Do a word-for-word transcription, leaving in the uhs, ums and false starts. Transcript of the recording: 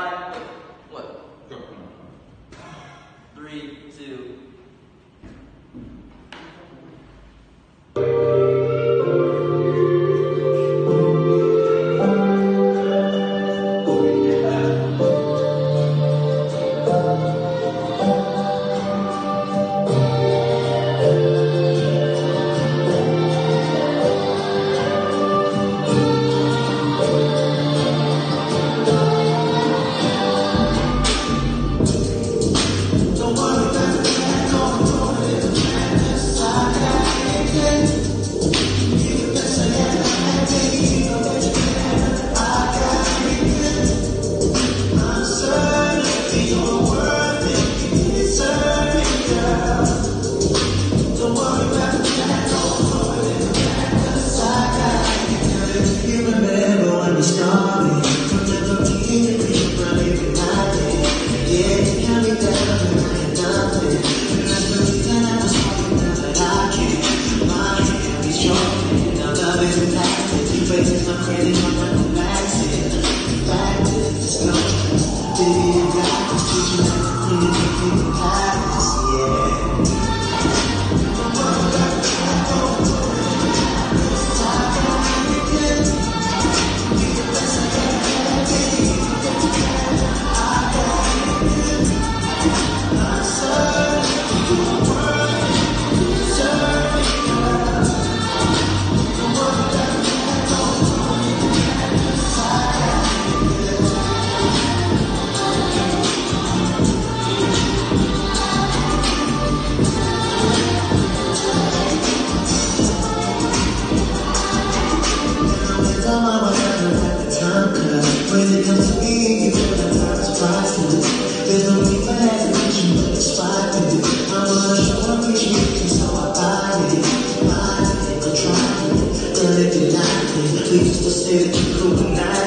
five, what? Go. Three, two. When it comes to me, you feel like I'm surprised. There's no need for hesitation, but it's fine. I wanna show appreciation, so I buy it. Buy it, go try it. Girl, if you like it, please just say that you're cool tonight.